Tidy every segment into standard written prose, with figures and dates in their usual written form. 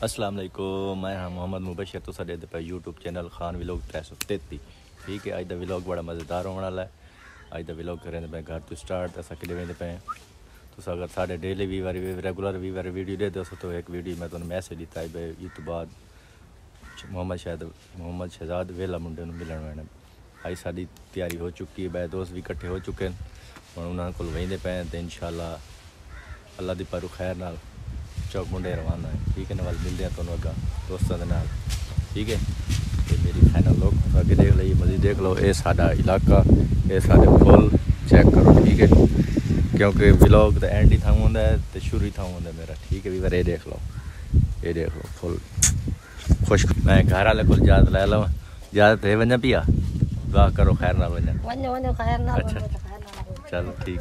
अस्सलाम वालेकुम, मैं हाँ मोहम्मद मुबशर तो साडे पे यूट्यूब चैनल खान व्लॉग 333। ठीक है, अज का व्लॉग बड़ा मज़ेदार होने वाला है। अज का व्लॉग करें पे घर तो स्टार्ट अस कि वेंदे पे तो अगर साढ़े daily viewer regular viewer video दे दो तो एक वीडियो मैं तुम्हें मैसेज दिता है भाई इस तो बाद मोहम्मद शहजाद वेला मुंडे मिलन वेने। अज साड़ी तैयारी हो चुकी है, बे दोस्त भी इकट्ठे हो चुके हैं और उन्होंने को वेंदे पे तो इंशाल्लाह अल्लाह दी पर खैर नाल चौक मुंडे रवाना है। ठीक है, नाल मिलते हैं तुम्हें अगर दोस्तों के नाल। ठीक है, तो मेरी फाइनल लोग अगे देख लो, मजीद देख लो, ये साडा इलाका, ये साडे फुल चेक करो। ठीक है, क्योंकि व्लॉग तो एंड ही था होंदा है तो शुरू ही था होंदा मेरा। ठीक है भी ये देख लो, ये देख लो फुल खुश। मैं घर वाले को इजाजत ले लवां, इजाजत है वजना पिया दुआ करो खैर नाल वजना खैर नाल। अच्छा चलो ठीक।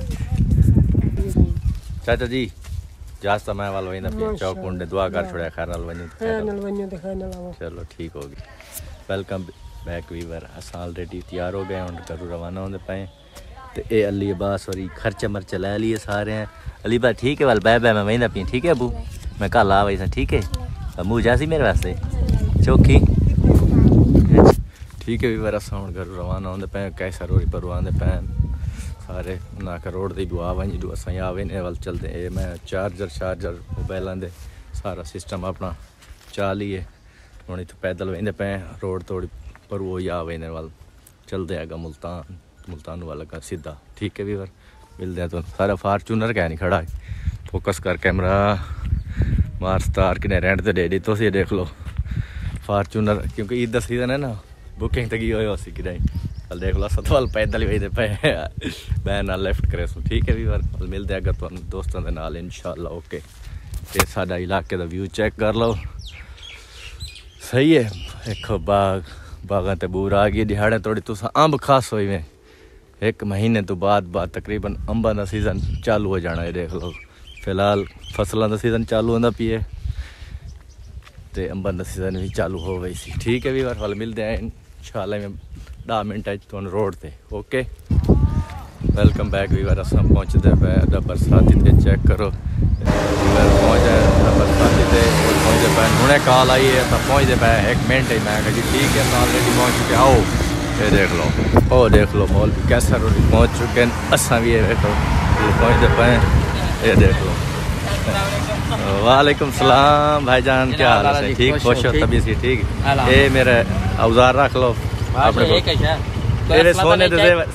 चाचा जी जास्त मैं वाल वही ना चौक मुंडे दुआ कर छोड़ा खैर नाल वजू। चलो ठीक होगी। Welcome back viewer. अस ऑलरेडी तैयार हो गए और घरों रवाना होंदे पे तो ये अली अब्बास और खर्चे मर्चे ले लिए सारे हैं। अली भाई ठीक है वाल बै बै मैं वही पी। ठीक है अबू मैं कल आ वही ठीक है मुँह जासी मेरे वास्ते चौखी। ठीक है वीवर अस हम घरों रवाना होंदे पे कैसा रोड़ी पर आंदे पे सारे ना कर रोड दी दुआ वही जो अस आवे ने वाल चलते ए मैं चार्जर मोबाइल आंदे सारा सिस्टम अपना चाल ही है। हूँ इतों पैदल वेंदे पे रोड थोड़ी पर वो ही आवे ने वाल चलते आगा मुल्तान वाला का सीधा। ठीक है वीवर मिलते हैं तो सारा फार्चूनर क्या नहीं खड़ा है। फोकस कर कैमरा मार स्टार किने रेंट तो दे दी तो ये देख लो फार्चूनर, क्योंकि ईद का सीजन है ना बुकिंग तक हो सी कि कल देख लो सतवाल पैदल ही वही पे मैं ना लेफ्ट करे सो। ठीक है वीवर कल मिलते अगर तुम दोस्तों के नाल इंशाल्लाह। ओके ये साडा इलाके का व्यू चेक कर लो, सही है। देखो बागां ते बूर आ गई दिहाड़े थोड़ी तुस अंब खास हुई में एक महीने तो बाद तकरीबन अंबा का सीजन चालू हो जाना है। देख लो फिलहाल फसलों का सीजन चालू होता पिए तो अंबा का सीजन भी चालू हो गई सी। ठीक है वीवर वाल मिलते हैं इंशाल्लाह में 10 मिनट तुम रोड पे। Okay welcome back viewer. अस पहुँचते पे अदा बरसाती ते चेक करो पहुँचे बरसाती ते पहुँचते पे हुणे कॉल आई है तो पहुँचते पे 1 मिनट ही। मैं जी ठीक है ऑलरेडी पहुँच चुके आओ। ये देख लो ओ देख लो मॉल भी कैसा रोड पहुँच चुके हैं असा भी देखो पहुँचते पे। ये देख लो वालेकुम सलाम भाईजान क्या हाल है? ठीक खुश हो तभी सी ठीक। ये मेरा औजार रख लो अपने तेरे सोने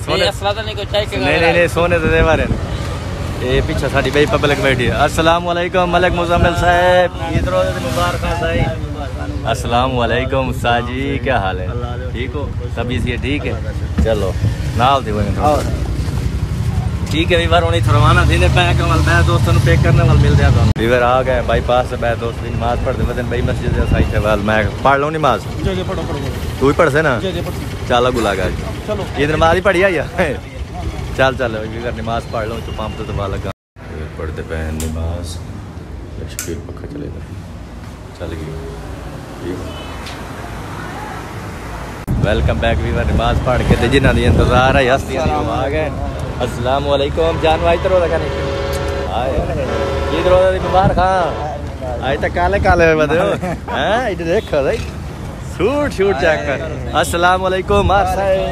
नहीं सोने दे बारे ये पीछे साड़ी बई पब्लिक बैठी है। अस्सलाम वालेकुम मलिक मुजम्मिल साहब ईद मुबारक साईं। अस्सलाम वालेकुम साजी क्या हाल है? ठीक हो तभी सी ठीक है। चलो नाल थी वही ठीक है वीवर हूँ इतना रवाना थी पैक वाल मैं दोस्तों को पैक करने वाल मिलते हैं। तो वीवर आ गए बाईपास से मैं दोस्त की नमाज पढ़ते वजन बई मस्जिद साई थे वाल मैं पढ़ लूँ नमाज तू ही पढ़ से ना चल गुला गया ईद नमाज ही पढ़ी आई चल वीवर नमाज पढ़ लूँ तो पंप तो वाल लगा पढ़ते पे नमाज शकीर पक्का चलेगा चल गई। वेलकम बैक वीवर नमाज पढ़ के जिन्हों की इंतजार है हस्तियां आ गए। अस्सलाम वालेकुम जान भाई तो रोदा ईद रोदा दी मुबारक। हाँ आज तक काले बदे हैं इधर देखो भाई शूट चेक कर। अस्सलाम वालेकुम मार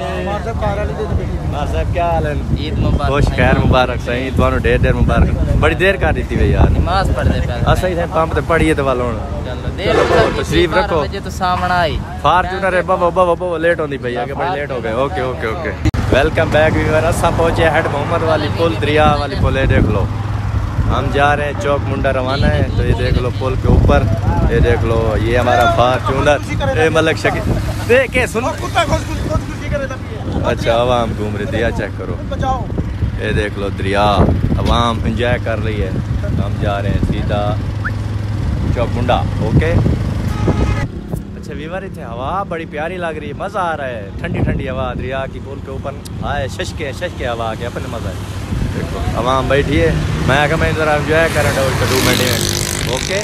साहब क्या हाल है? ईद मुबारक खुश खैर मुबारक सही ਤੁਹਾਨੂੰ ढेर मुबारक। बड़ी देर कर दी थी यार नमाज पढ़दे पे असई थे पंप ते पढ़िए तो वाल हुन तशरीफ रखो तो सामने आई फार्चूनर है बाबा लेट होंदी पई आगे बड़ी लेट हो गए। Okay welcome back viewer. असा पहुंचे हेड मोहम्मद वाली पुल दरिया वाली पुल। ये देख लो हम जा रहे हैं चौक मुंडा रवाना है तो ये देख लो पुल के ऊपर ये देख लो ये हमारा फार्चूनर ए मलक शकील देख के सुन अच्छा आवाम घूम रही दरिया चेक करो। ये देख लो दरिया आवाम इंजॉय कर रही है। हम जा रहे हैं सीधा चौक मुंडा। ओके अच्छा वीवर इतने हवा बड़ी प्यारी लग रही है मज़ा आ रहा है ठंडी हवा दरिया की पुल के ऊपर आए शशके हवा के अपने मज़ा है। देखो आवाम बैठी है मैं मैं ज़रा इंजॉय कर रहा हूँ 2 मिनट में। ओके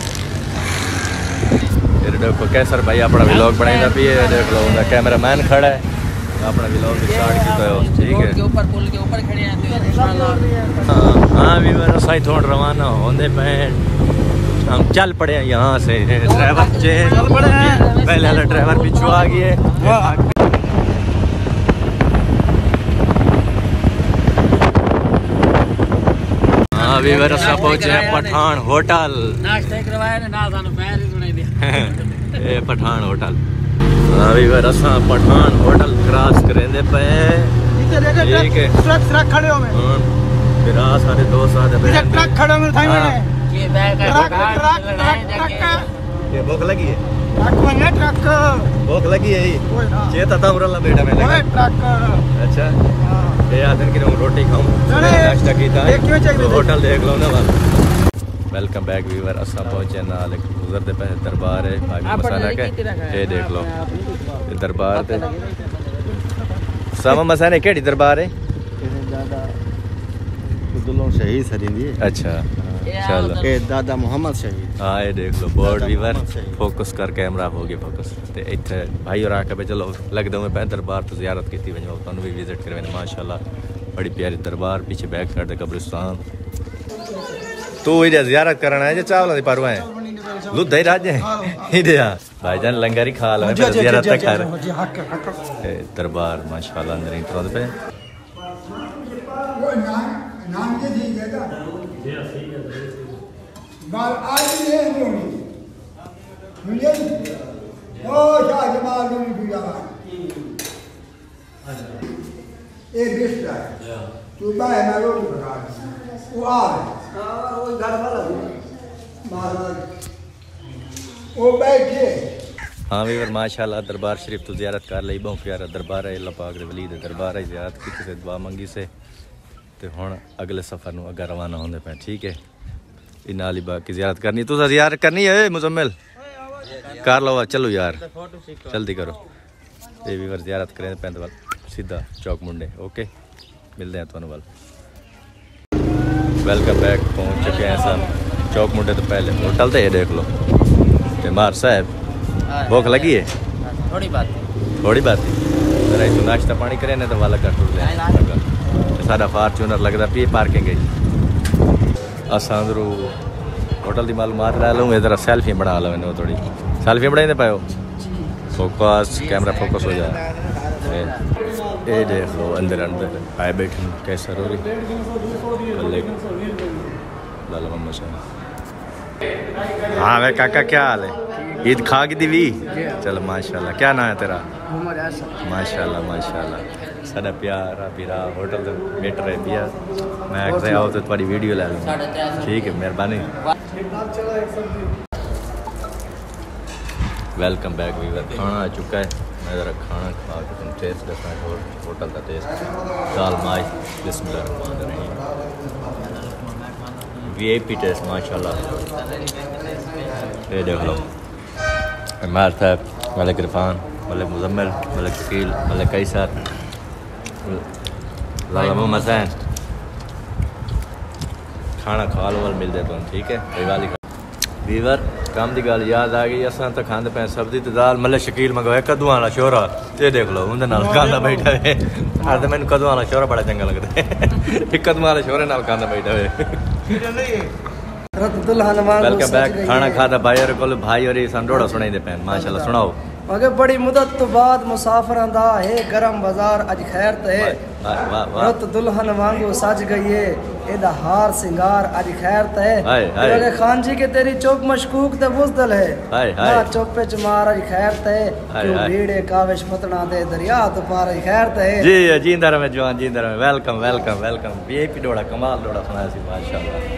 फिर देखो कैसर भाई अपना व्लॉग बनाई भी है। देख लो उनका कैमरा मैन खड़ा है अपना व्लॉग स्टार्ट किया। ठीक है पुल के ऊपर खड़े हैं। हाँ वीवर असाई थोड़ा रवाना होंदे पे हम चल पड़े हैं यहाँ से। ड्राइवर चेंज पहले वाला ड्राइवर पीछू आ गए। अभी वरसा पहुंचे हैं पठान होटल। नाश्ता करवाया ना सानू पैर ही सुनाई दे। ये पठान होटल। अभी वरसा पठान होटल क्रॉस करेंदे पे। ठीक है ट्रक खड़े हो में फिर आ सारे दोस्त आ दे ट्रक खड़े में थाई में ये बैग ट्रक ये भूख लगी है। ट्रक में ट्रक भूख लगी है ओए ना चेता तामरला बेटा में ओए ट्रक अच्छा ये आदन की रोटी खाऊं नाश्ता कीता तो होटल देख लो ना वाल। वेलकम बैक व्यूअर असा पहुंचे नाल गुजरते पे दरबार है भाई मसाला के ये देख लो ये दरबार ते सामा मसाने केड़ी दरबार है दादा अब्दुल्ला शहीद सरिंदी। अच्छा चलो ए दादा मोहम्मद शहीद। हाँ ये देख लो बोर्ड व्यूअर फोकस कर कैमरा हो गया फोकस ते इथे भाई और आके पे चलो लगदा मैं पे दरबार तो जियारत कीती वजो तुम भी विजिट करवे माशाल्लाह बड़ी प्यारी दरबार पीछे बैक साइड दे कब्रिस्तान। तू इधर जियारत करना है जे चावल दी परवा है लुद्दा ही राज है इधर भाईजान लंगर ही खा लो जियारत तक कर दरबार माशाल्लाह अंदर ही तरह पे नाम के ठीक है का बाल आज नहीं होनी मुझे ओ शाह जमाल ने पूजा ये बिस्तर तू बाय मैं रोटी पका वो आ वो घर वाला महाराज वो बैठे। हाँ वीवर माशाल्लाह दरबार शरीफ तो जियारत कर ली बहुत प्यारा दरबार है अल्लाह पाक दे वली दे दरबार है जियारत की से दुआ मंगी से ते हुण अगले सफर नु अगर रवाना होंदे पे ठीक है इन नाल ही बाकी जियारत करनी तुसा जियारत करनी है मुजम्मिल कर लो चलो यार जल्दी करो ये वीवर जियारत करें पैंद वाल सीधा चौक मुंडे ओके मिलते हैं तुहानू वाल। वेलकम बैक पहुंच चुके हैं सब चौक मुंडे तो पहले होटल तो ये देख लो ते मार साहब भूख लगी है थोड़ी बात जरा तू नाश्ता पानी करे ना तो वाला कर टूट साडा फार्चूनर लगता पी पार्किंग असां अंदरू होटल की मालूमात लै लूँ इधर सेल्फी बना लो मैंने थोड़ी सेल्फी बनाई पाओ फोकस कैमरा फोकस हो जाए ये देख लो अंदर अंदर आए बैठे कैसा रो रही लाला मम्मा हाँ भाई काका क्या हाल है ईद खा की दी चल माशाल्लाह क्या नाम है तेरा माशाल्लाह माशाल्लाह साडा प्यारा पीरा होटल तो बेटर है पिया मैं अगर आओ तो तुम्हारी वीडियो ले लूँगा ठीक है मेहरबानी। वेलकम बैक वीवर खाना आ चुका है मैं ज़रा खाना खा के तुम टेस्ट करना होटल का टेस्ट दाल माश बिस्मिल्लाह VIP टेस्ट माशाल्लाह ये देख लो इमार साहब मलिक इरफान मलिक मुजम्मिल मलिक शकील मलिक कैसर लाला मोहम्मद हुसैन खाना खा लो वाल मिलते तुम ठीक है दिवाली वीवर काम की गल याद आ गई असां तो खाते पे सब्जी तो दाल मलिक शकील मंगवाया कद्दू वाला शोरा ये देख लो उनके नाल कांदा बैठा है तो मैंने कद्दू वाला शोरा बड़ा चंगा लगता है कद्दू वाले शोरे नाल कांदा बैठा है। वेलकम बैक खाना खाता भाई और को भाई और संडोड़ा सुनाई दे पैन माशाल्लाह सुनाओ अगे बड़ी मुदत तो बाद मुसाफिरां दा है गरम बाजार अज खैर ते रत दुल्हन वांगू सज गई है एदा हार सिंगार अज खैर ते अगे खान जी के तेरी चौक मशकूक ते बुज़दल है ना चौपे चमार अज खैर ते क्यों भीड़े काविश पतना दे दरिया तो पार अज खैर ते जी जींदा रहे जवान जींदा रहे वेलकम वेलकम वेलकम VIP डोड़ा कमाल डोड़ा सुनाया सी माशाल्लाह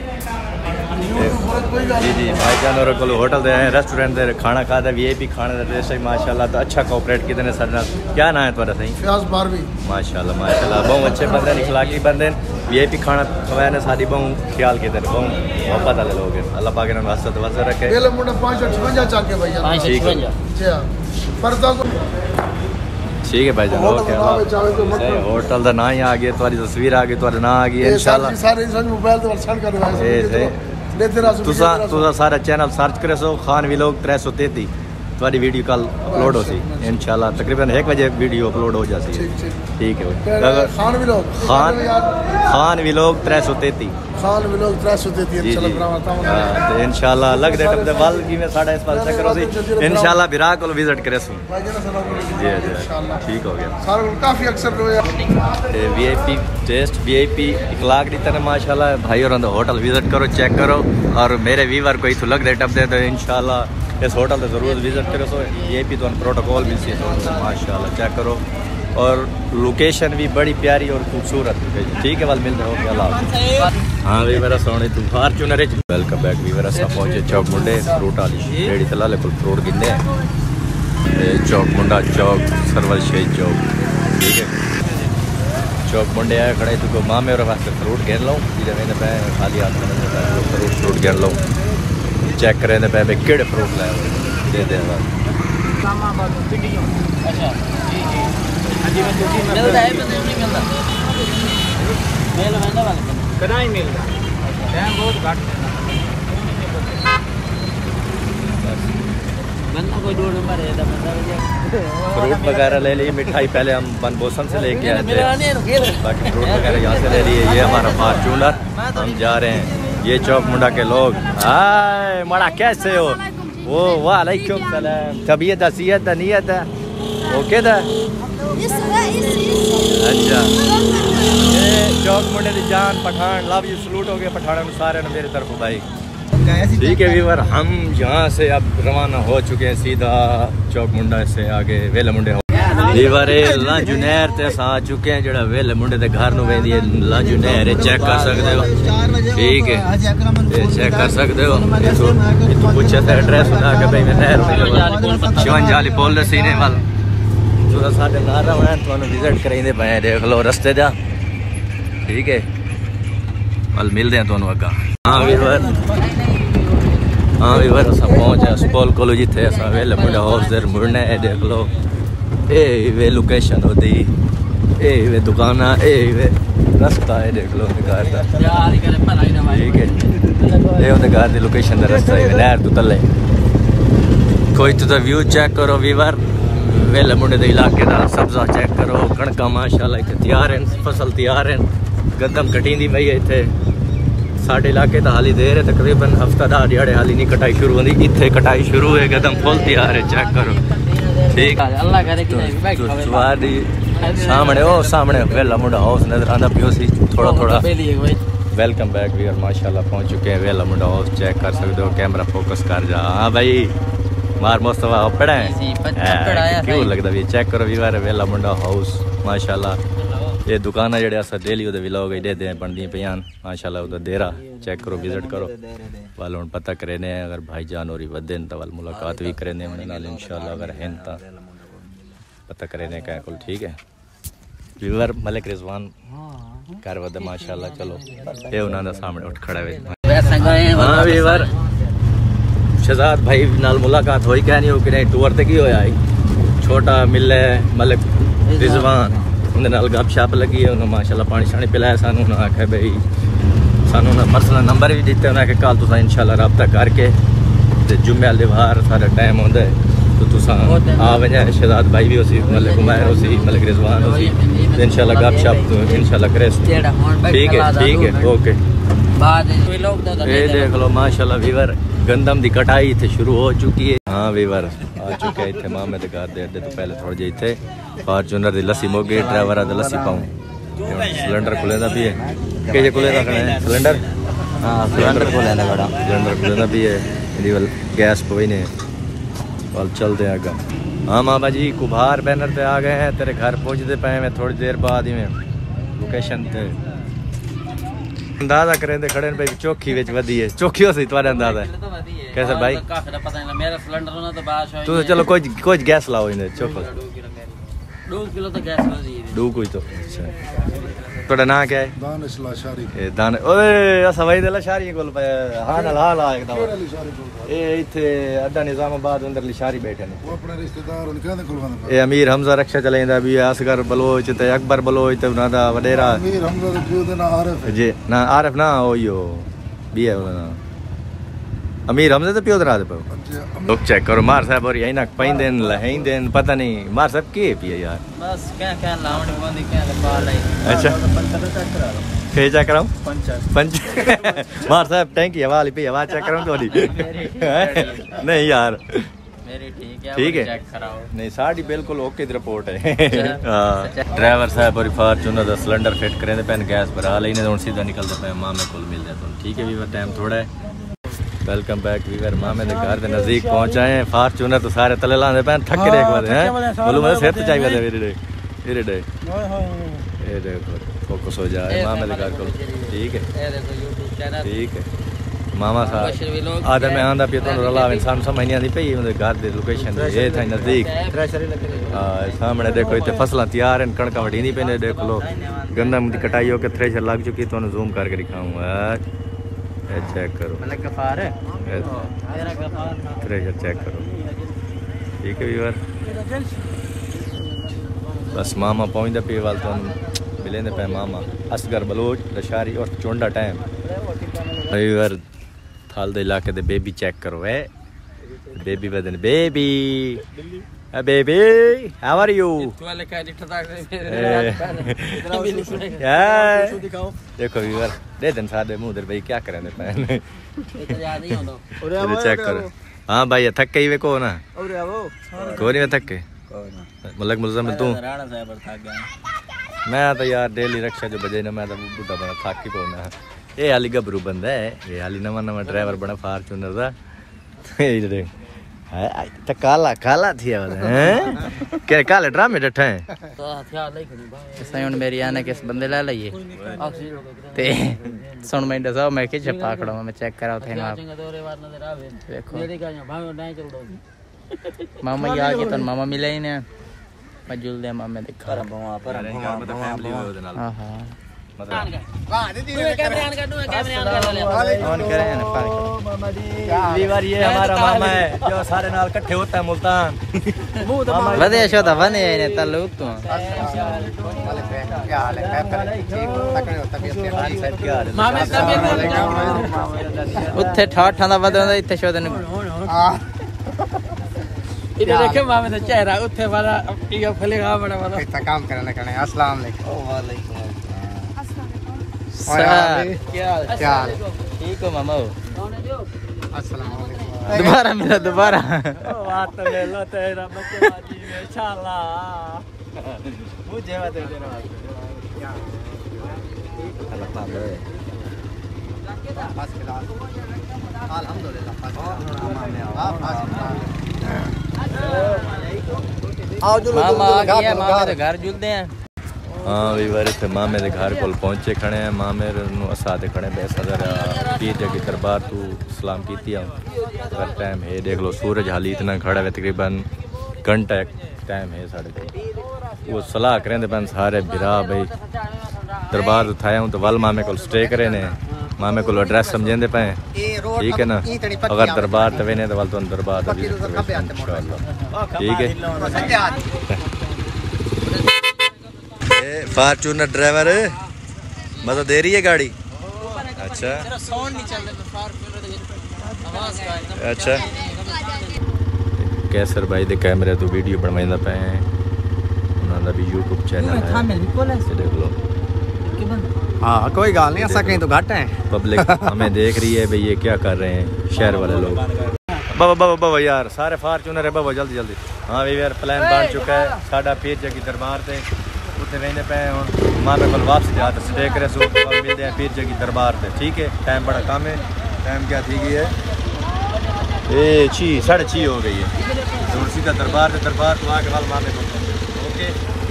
जी जी भाईजान और को होटल दे आए रेस्टोरेंट दे खाना खाता VIP खाने का टेस्ट है माशाल्लाह तो अच्छा कोऑपरेट कितने सर नाल क्या नाम है तुम्हारा सही फ्याज बारवी माशाल्लाह माशाल्लाह बहुत अच्छे बंदे इखलाकी बंदे VIP खाना खवाया ने सारी बहुत ख्याल किते बहुत मोहब्बत वाले लोग हैं अल्लाह पाक ने वास्ते वजह रखे पहले मुंडा 556 चल के भैया ठीक है जी हां पर्दा को ठीक है भाईजान ओके होटल का नाम ही आ गया तुम्हारी तस्वीर आ गई तुम्हारा नाम आ गया इंशाल्लाह सारे मोबाइल ते सेंड कर दो तुसा सारा चैनल सर्च करे सो खान व्लॉग 333 तुम्हारी वीडियो कल अपलोड हो सी इंशाल्लाह तकरीबन 1 बजे वीडियो अपलोड हो जाती है। ठीक है भाई। खान व्लॉग 333 खान व्लॉग 333 इंशाल्लाह लग दे तब वाल की में साढ़े इस पास चक्कर होसी इंशाल्लाह बिरा को विजिट करे सु जी इंशाल्लाह ठीक हो गया सारे काफी अक्सर वीआईपी टेस्ट वीआईपी इखलाक दी तरह माशाल्लाह भाई और होटल विजिट करो चेक करो और मेरे व्यूअर को इथु लग दे टप दे तो इंशाल्लाह इस होटल से ज़रूर विजिट करो। सो वीआईपी तो प्रोटोकॉल भी सी माशाल्लाह चेक करो और लोकेशन भी बड़ी प्यारी और खूबसूरत है। ठीक है वाल मिलते हो क्या लाभ। हाँ भी मेरा सोने तू फॉर्च्यूनर है। वेलकम बैक भी मेरा सब पहुंचे चौक मुंडे फ्रूट वाली रेडी तला ले फ्रूट गिनने चौक मुंडा चौक सरवल शहीद चौक। ठीक है चौक मुंडे आए खड़े तू को मामे और वास्ते फ्रूट गिन लो जिधर मैं खाली हाथ फ्रूट गिन लो चेक करें पे भाई केड़े फ्रूट लाए दे दे मिलता है नहीं मिलता मेल वेंदा वाले कदा ही मिलता टाइम बहुत घट बंदा कोई 2 नंबर है फ्रूट वगैरह ले ली मिठाई पहले हम बनबोसन से लेके आए थे बाकी फ्रूट वगैरह यहाँ से ले लिए। ये हमारा फॉर्च्यूनर हम जा रहे हैं। ये चौक मुंडा के लोग हाय मड़ा कैसे हो वो वालेकुम सलाम तबीयत हसीयत नीयत ओके दा अच्छा ये चौक मुंडे की जान पठान लव यू सलूट हो गया पठान सारे ने मेरी तरफ भाई। ठीक है व्यूअर हम यहाँ से अब रवाना हो चुके हैं सीधा चौक मुंडा से आगे वेले मुंडे व्यूअर लांजू नहर ते आ चुके हैं जड़ा वेले मुंडे ते घर नु वेंदी है लांजू नहर चेक कर सकते हो। ठीक है चेक कर सकते हो इतो पूछे थे एड्रेस ना के भाई मैं नहर शिवंजाली बोल रहे सीने वाल जो साडे नारा है तुहानू विजिट कराइंदे पे देख लो रस्ते दा। ठीक है वाल मिलदे हैं तुहानू अगा। हाँ व्यूअर अस पहुंचे स्कूल कोलो जिथे अस वेले मुंडा हाउस दे मुड़ने देख लो ए वे लोकेशन होती ए वे दुकाना ए वे रास्ता है देख लो घर दा। ठीक है ये उनके घर दी लोकेशन दा रास्ता है नहर तो तले कोई तो व्यू चेक करो व्यूअर वेले मुंडे दे इलाके दा सब्जा चेक करो कणका माशाल्लाह इत्थे तैयार हैं फसल तैयार हैं गंदम कटींदी पई है इत्थे साढ़े इलाके तो हाली देर है तकरीबन हफ्ता 10 दिहाड़े हाली नहीं कटाई शुरू होती इतने कटाई शुरू है कदम फुल तैयार है चेक करो। ठीक अल्लाह करे कि सामने ओ सामने वेला मुंडा हाउस नजर आंदा पियो सी थोड़ा थोड़ा। वेलकम बैक व्यूअर माशाल्लाह पहुंच चुके हैं वेला मुंडा हाउस चेक कर सकते हो कैमरा फोकस कर जा। हाँ भाई मार मुस्तफा पड़ा है क्यों लगता भी चेक करो व्यूअर वेला मुंडा हाउस माशाल्लाह ये दुकान जड़े अस डेली उधर व्लॉग दे बनदी पियान माशाल्लाह उधर देरा चेक करो विजिट करो वाल हुन पता करे ने अगर भाईजान और वधे तो वाल मुलाकात भी करे ने उन्हें नाल इंशाल्लाह अगर हैं तो पता करे ने क्या कुल। ठीक है व्यूअर मलिक रिजवान कर वध माशाल्लाह चलो ये उन्होंने सामने उठ खड़ा है। हाँ व्यूअर शहजाद भाई नाल मुलाकात होई क्या नहीं हो कि टूर ते की होया छोटा मिले मलिक रिजवान उन्हें नाल गप शप लगी है उन्हें माशाल्लाह पानी शानी पिलाया सानू उन्हें आखे भाई सानू उन्हें पर्सनल नंबर भी दिते उन्हें आखे कल तुसा इंशाल्लाह रब्ता करके ते जुम्मे वाले बाहर सारा टाइम होंदा है तो तुसा आ वजा शहजाद भाई भी उसी मलिक उमैर उसी मलिक रिजवान उसी इंशाल्लाह गप शप तो इंशाल्लाह करे। ठीक है ओके ये देख लो माशाल्लाह व्यूअर गंदम दी कटाई इतने शुरू हो चुकी है। हाँ व्यूअर आ चुके हैं इतने मामे के घर दे तो पहले थोड़े जे इतने फॉर्च्यूनर दी लस्सी मोगे ड्राइवर दी लस्सी पाऊँ सिलेंडर खुले भी है कि खुले रखना सिलेंडर। हाँ सिलेंडर खुले भी है वाल गैस पई ने वाल चलते आगे। हाँ मामा जी कुभार बैनर पे आ गए हैं तेरे घर पहुँचते पे मैं थोड़ी देर बाद ही में लोकेशन पे अंदाजा करें दे खड़े पे चौकी विच वधी है चौकी हो सी तुम्हारा अंदाजा है कैसे भाई मेरा सिलेंडर होना तो बात है तू चलो कोई गैस लाओ इन्हें चौको 2 किलो तो गैस हो रही है 2 कोई तो अच्छा तोड़ा ना क्या है दानिश लाशारी ए दान ओए असा भाई दे लाशारी कोल पे हां ना ला एकदम ए इथे अड्डा निजामाबाद अंदर लिशारी बैठे ने वो अपने रिश्तेदार उन कहंदे खुलवाना ए अमीर हमजा रक्षा चलेंदा भी असगर बलोच ते अकबर बलोच ते उना दा वडेरा अमीर हमजा दे जो ना आरिफ जी ना आरिफ ना ओयो भी है उना अमीर हमसे तो पियो दरा दे पे लोग चेक करो मार साहब और यही ना पैंदे लहेंदे पता नहीं मार साहब के पिए यार बस क्या लावणी बंदी क्या पाल है। अच्छा फे चेक कराऊं पंच मार साहब टैंकी हवा पे हवा चेक कराऊं थोड़ी नहीं यार मेरी ठीक है चेक कराओ। नहीं साड़ी बिल्कुल ओके रिपोर्ट है। ड्राइवर साहब और फॉर्च्यूनर दा सिलेंडर फिट करें पैन गैस भरा लेने तो सीधा निकलते पे मामे को मिल जाए ठीक है वीवर टाइम थोड़ा है। वेलकम बैक वीवर मामे के घर के नजदीक पहुंच आए हैं। फॉर्च्यूनर तो सारे तले लाने पैन थके देख वाले हैं बोलो मैं सेट चाहिए था मेरे डे ये देखो फोकस हो जाए मामे के घर को ठीक है ठीक है मामा साहब आधा मैं आंदा पे तो रला इंसान समझ नहीं आती पे ये घर दे लोकेशन ये था नजदीक सामने देखो इतने फसलें तैयार हैं कणक वड़ी नहीं पे देख लो गंदम की कटाई होकर थ्रेशर लग चुकी तो जूम करके दिखाऊंगा चेक करो थ्रेशर चेक करो ठीक है व्यूअर बस मामा पहुंचता पे वाल तो मिलेंदे पे मामा असगर बलोच दशारी और चोंडा टाइम व्यूअर थाल दे इलाके दे बेबी चेक करो है बेबी बदन baby baby how are you देखो व्यूअर दे दिन सादे मुंह दर भाई क्या करें पैन चेक करो हाँ भाई थक के ही वे को ना को नहीं थक के मलक मुलजम तू मैं तो यार डेली रक्षा जो बजे ना मैं तो बुढ़ा बना थक ही पौना ये हाली गबरू बंदा है ये हाली नवा नवा ड्राइवर बना फॉर्च्यूनर दा तो काला काला थी हैं क्या काले ड्रामे डठा है तो हथियार ले खड़ी भाई सही हुन मेरी आने किस बंदे ले लइए ते सुन मैं दसा मैं के पकड़ो मैं चेक कराओ थे ना देखो मामा ये आ गए तो मामा मिले ही ने मजूल दे मामा दिखा रहा पर फैमिली हां हां ये हमारा मामा है जो सारे नाल इकट्ठे होता है मुल्तान वदे शोदा बने ने तल्लू तू उत्थे ठाठा दा वदे इत्थे शोदा ने इधर देखे मामे दा चेहरा उत्थे वाला ये फलेगा बड़ा वाला इतना काम करने करने अस्सलाम वालेकुम वालेकुम क्या ठीक हो मामा अस्सलाम वालेकुम दोबारा मिला दोबारा बात ले लो तेरा बच्चेबाजी में इंशाल्लाह मुझे बात दे रहा क्या अल्लाह पाक अल्हम्दुलिल्लाह मामा के घर जुलते हैं हाँ वीवर इतने मामे के घर को पहुंचे खड़े हैं मामे असाते खड़े बैसा जरा पीर जगी दरबार तू सलाम की अगर टाइम है देख लो सूरज हाली इतना खड़ा है तकरीबन घंटा टाइम है साढ़े को वो सलाह करें पैन सारे बिरा भाई दरबार उठाया हूँ तो वल मामे को स्टे करे ने मामे को एड्रेस समझेंदे पे ठीक है ना अगर दरबार तवे ने तो वल तो दरबार ठीक है फॉर्च्यूनर ड्राइवर मतलब दे रही है गाड़ी अच्छा अच्छा कैसर भाई दे कैमरे तो वीडियो बनवाइंदा पे उन्होंने भी यूट्यूब चैनल है देख लो हाँ कोई गाल नहीं ऐसा कहीं तो घट है पब्लिक हमें देख रही है भाई ये क्या कर रहे हैं शहर वाले लोग बाबा बाबा बाबा यार सारे फॉर्च्यूनर है बाबा जल्दी जल्दी हाँ यार प्लान बन चुका है साडा पीर जगी दरबार से उत्थे वेंदे पे हुन मामे कोल वापस जाते स्टे करे सो मिलते हैं पीर जगी दरबार से ठीक है टाइम बड़ा कम है टाइम क्या थी गई है ये 6:30 हो गई है तो सीधा दरबार से दरबार तो आके वाल मामे को ओके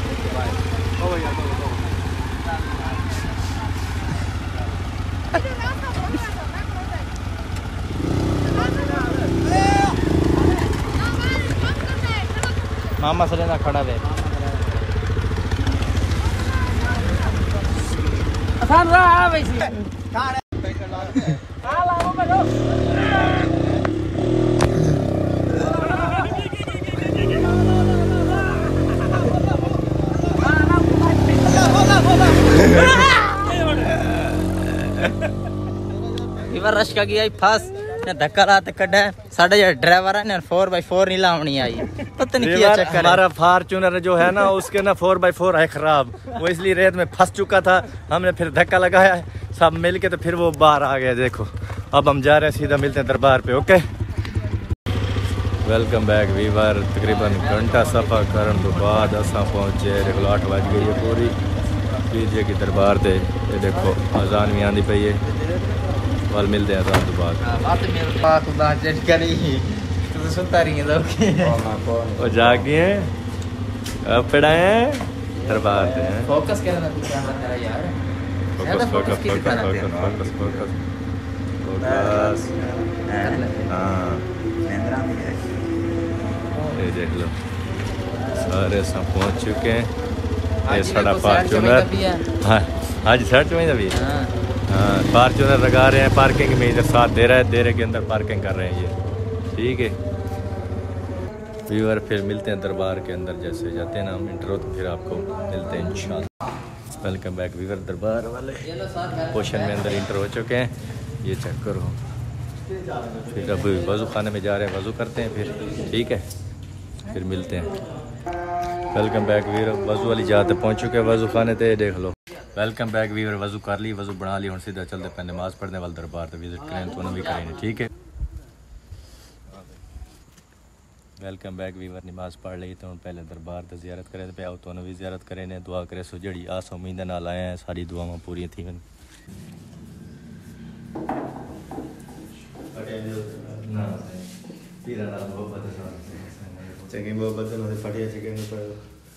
मामा से ना खड़ा है आसान रहा वैसे रश का गया फंस ने धक्का लाते कड़ा साढ़े जो ड्राइवर है ने 4x4 नहीं लावनी आई, पता नहीं क्या चक्कर है। हमारा फॉर्च्यूनर जो है ना उसके ना 4x4 है खराब, वो इसलिए रेत में फंस चुका था। हमने फिर धक्का लगाया सब मिल के, तो फिर वो बाहर आ गया। देखो अब हम जा रहे हैं, सीधा मिलते हैं दरबार पे। Okay welcome back viewer. तकरीबन घंटा सफ़र करने के बाद असा पहुँचे, देखो 8 बज गई है पूरी पीजे की दरबार से। ये देखो अजान भी आँधी पई है, कल मिलते हैं अजान के बाद। वो जागे हैं अब पढ़ाए दरबार से। फोकस करना तेरा यार, focus focus focus focus focus focus. हाँ ये देख लो सारे सब पहुंच चुके हैं। ये साढ़ा फॉर्च्यूनर, हाँ आज सर्च में अभी हाँ फॉर्च्यूनर लगा रहे हैं पार्किंग में, इधर साथ दे रहा है, देरे के अंदर पार्किंग कर रहे हैं ये। ठीक है व्यूअर, फिर मिलते हैं दरबार के अंदर। जैसे जाते हैं ना हम इंट्रो, तो फिर आपको मिलते हैं इंशाल्लाह। Welcome back viewer. दरबार वाले पोर्शन में अंदर इंटर हो चुके हैं, ये चेक करो। फिर अब वज़ू खाने में जा रहे हैं, वज़ू करते हैं फिर। ठीक है फिर मिलते हैं। Welcome back viewer. वज़ू वाली जाते पहुँच चुके हैं, वज़ू खाने थे देख लो। Welcome back viewer. वज़ू कर ली, वज़ू बना ली, और सीधा चलते पे नमाज़ पढ़ने वाले दरबार तो विजिट करें तो भी करेंगे। ठीक है वेलकम बैक व्यूअर। नमाज़ पढ़ ली तो पहले दरबार तो ज़ियारत करें पे आओ, तो भी ज़ियारत करें ने दुआ करे सो जड़ी आस उम्मीद नाल आए हैं, सारी दुआवां पूरी थी। चंगी मोहब्बत से फटिया चिकन पर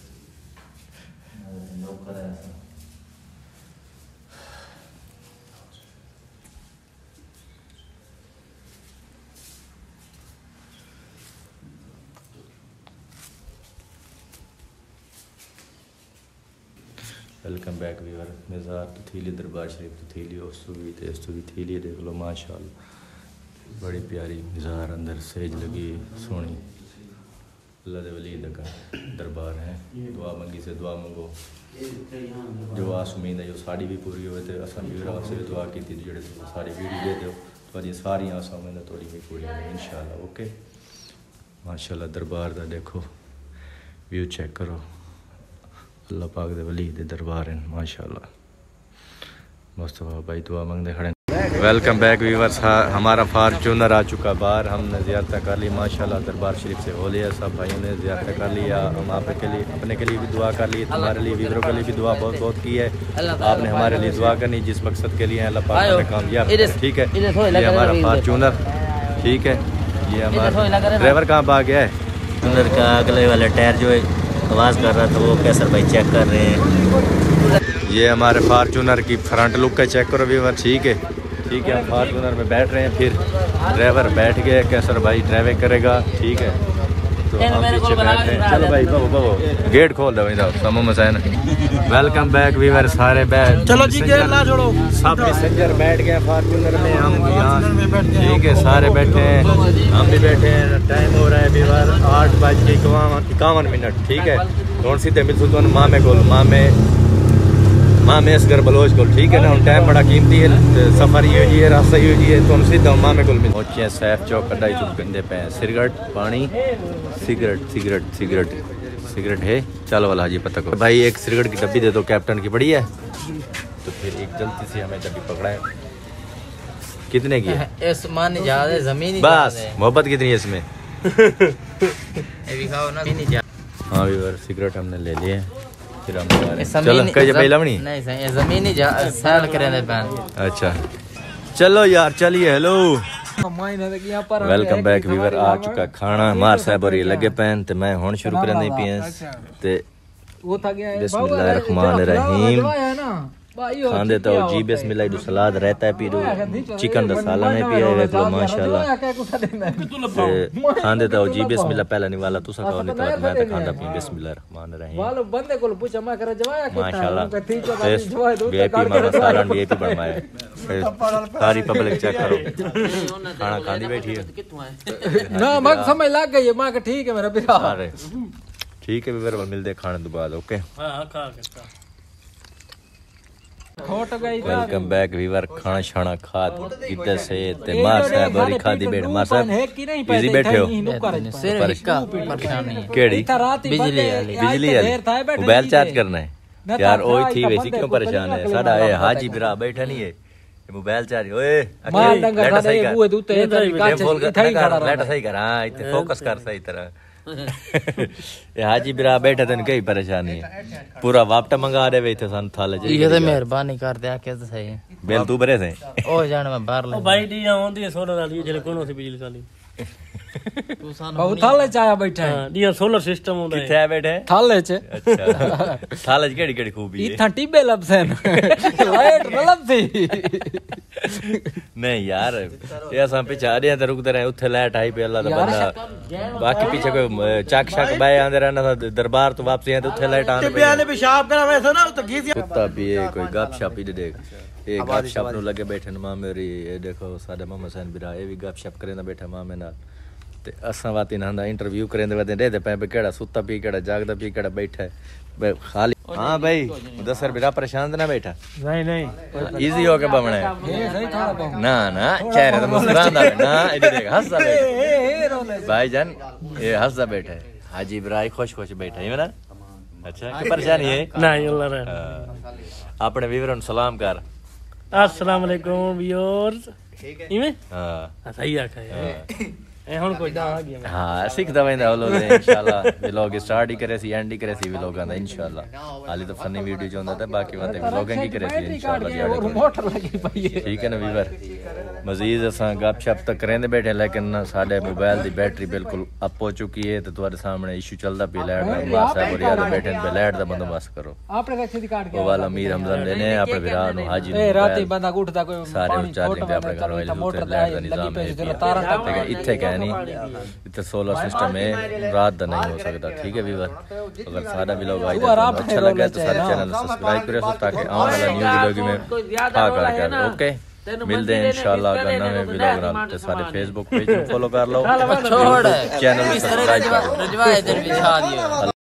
वेलकम बैक व्यूअर। मज़ार तो थी ली, दरबार शरीफ तो थी ली, उस भी थी ली। देख लो माशाअल्लाह बड़ी प्यारी मज़ार, अंदर सेज लगी सोनी। अल्लाह दे वली दा दरबार है। दुआ मंगी से दुआ मंगो, जो आस उम्मीद है जो साड़ी भी पूरी हो। तो असा व्यूअर आपसे भी दुआ की थी जो सारी वीडियो दे दो, तो सारी आस उम्मीद थोड़ी भी पूरी हो इंशाल्लाह। ओके माशाअल्लाह दरबार का देखो व्यू चेक करो। अल्लाह पाक दे वली दे दरबार हैं माशाअल्लाह। मुस्तफ़ा भाई दुआ मंगते खड़े। Welcome back viewers. हमारा फॉर्च्यूनर आ चुका बाहर, हमने ज़ियारत कर ली माशाल्लाह। दरबार शरीफ से हो लिया, सब भाइयों ने ज़ियारत कर लिया। हम आप के लिए अपने के लिए भी दुआ कर ली, तुम्हारे लिए व्यूअरों के लिए भी दुआ बहुत बहुत की है। आपने हमारे लिए दुआ करनी, जिस मकसद के लिए अल्लाह पाक हमें कामयाब करे। ठीक है ये हमारा फॉर्च्यूनर। ठीक है ये हमारा ड्राइवर कहाँ भाग गया है? फॉर्च्यूनर का अगले वाला टायर जो है आवाज़ कर रहा था, वो कैसर भाई चेक कर रहे हैं। ये हमारे फार्चूनर की फ्रंट लुक का चेक करो व्यूअर। ठीक है हम फार्चूनर में बैठ रहे हैं, फिर ड्राइवर बैठ गए, कैसर भाई ड्राइविंग करेगा। ठीक है तो हम पीछे बैठ रहे हैं। चलो भाई बबो गेट खोल दो इधर समो मसैन। Welcome back viewer. सारे बैठ चलो जी, गेट ना छोड़ो। सब पैसेंजर बैठ गए फार्चूनर में, हम यहाँ ठीक है सारे बैठे हैं, हम भी बैठे हैं। टाइम हो रहा है व्यूअर 8:51। ठीक है कौन सीधे मिल सुल्तान मामे को मामे असगर बलोच को। ठीक है ना हम टाइम बड़ा कीमती है, सफ़र ये हुई है, रास्ता ये हुई है, तो हम सीधा मामे को मिल पहुँचे। सैफ चौक कटाई चुप गंदे पे सिगरेट पानी सिगरेट है चलो वाला जी पता को भाई एक सिगरेट की डब्बी दे दो, कैप्टन की बड़ी है। तो फिर एक जल्दी से हमें डब्बी पकड़ाए। कितने की है? जमीन बस मोहब्बत कितनी है इसमें? हाँ व्यूअर सिगरेट हमने ले लिए, फिर हम चलो कहीं भाई लवनी नहीं जमीन साल करे। अच्छा चलो यार चलिए। Hello welcome back viewer. आ चुका खाना मार साहब और ये लगे पैन, तो मैं हुण शुरू करने नहीं पिए बिस्मिल्लाहिर्रहमानिर्रहीम। खांदे तो जी बिस्मिल्लाह दो सलाद रहता है, पी दो चिकन दा सालन है पिया है तो माशाल्लाह। खांदे तो जी बिस्मिल्लाह पहला नहीं वाला तुसा खाओ, नहीं तो मैं तो खांदा पी बिस्मिल्लाहिर्रहमानिर्रहीम। वालो बंदे को पूछा मैं कर जवाया के माशाल्लाह वीआईपी मामा सालन वीआईपी बनवाए। सारी पब्लिक चेक करो खाना खांदी बैठी है ना मग समझ लग गई है मां का। ठीक है मेरा बेटा। अरे ठीक है फिर मिलते खाने के बाद। ओके हां खा के वेलकम बैक वीवर खाना शाना खाद किधर से ते मार साहब और खादी बैठ मार साहब इजी बैठे हो केड़ी बिजली वाली मोबाइल चार्ज करना है यार ओए थी वैसी क्यों परेशान है साडा ए हाजी बिरा बैठा नहीं है मोबाइल चार्ज ओए लाइट सही कर लाइट सही कर हां इतने फोकस कर सही तरह ये हाजी बिरा बैठे तन कई परेशानी है पूरा वापटा मंगा दे वे थे सन थाले ये तो मेहरबानी कर दे के तो सही बेल तू भरे से ओ जान मैं बाहर ले भाई दी आंदी है सोलर वाली जेले कोनो से बिजली वाली तू सान बहुत थाले चाया बैठा है हां दी सोलर सिस्टम होता है किथे बैठे थाले च अच्छा थाले केड़ी केड़ी खूबी है इथा टिबे लबसन लाइट मतलब थी नहीं यार ये असा पीछे आ रहे रुकते रहे उथे लाइट आई पे अल्लाह दा बंदा बाकी पीछे कोई चक शक बाय आंदे रहना था दरबार तो वापसी आंदे उथे लाइट आंदे पे ने पेशाब करा वैसा ना तो घीस कुत्ता पिए कोई गपशप ही देख ये गपशप नु लगे बैठे न मां मेरी ये देखो साडे मोहम्मद हुसैन बिरा ये भी गपशप करेंदा बैठा मां में नाल ते असा वाती ना इंटरव्यू करेंदे वदे दे पे केड़ा सुत्ता पी केड़ा जागदा पी केड़ा बैठा है खाली हां भाई मुदस्सर बिरा परेशान ना बैठा नहीं इजी हो के बमना है ना ना चेहरे तो मुस्कुरांदा ना इधर देख हंसदा बैठा भाईजान ये हंसदा बैठा है हाजी बिराई खुश खुश बैठा है ना अच्छा क्या परेशानी है नहीं अल्लाह रे अपने विवरण सलाम कर अस्सलाम वालेकुम व्यूअर्स इमे हां सही आखा है ए हुन कोई दा आ गया हां सीखदा वेंदा व्लॉग इंशाल्लाह व्लॉग स्टार्ट ही करे सी एंड ही करे सी व्लॉग आंदा इंशाल्लाह हाली तो फनी वीडियो जो होंदा था बाकी वाते व्लॉगिंग ही करे सी इंशाल्लाह मोटर लगी पई है ठीक है ना वीवर मजीद असा गपशप तक करेंदे बैठे लेकिन साडे मोबाइल दी बैटरी बिल्कुल अप हो चुकी है तो तुम्हारे सामने इशू चलदा पे लाइट दा मां साहब और याद बैठे पे लाइट दा बंदोबस्त करो आपने कैसे दी काट वो वाला अमीर हमदन लेने अपने विरा नु हाजी ए राती बंदा उठदा कोई सारे चार्जिंग पे अपने घर वाले मोटर लाइट दा निजाम है इत्थे क्या नहीं इत्थे सोलर सिस्टम है रात दा नहीं हो सकता ठीक है वीवर अगर सादा व्लॉग आई तो अच्छा लगा तो सारे चैनल सब्सक्राइब करो ताकि आने वाला न्यू व्लॉग में खा कर ओके मिलते हैं इंशाल्लाह अगर नए व्लॉग नाल ते सारे फेसबुक पेज को फॉलो कर लो छोड़ चैनल सब्सक्राइब करो रजवा इधर बिछा दियो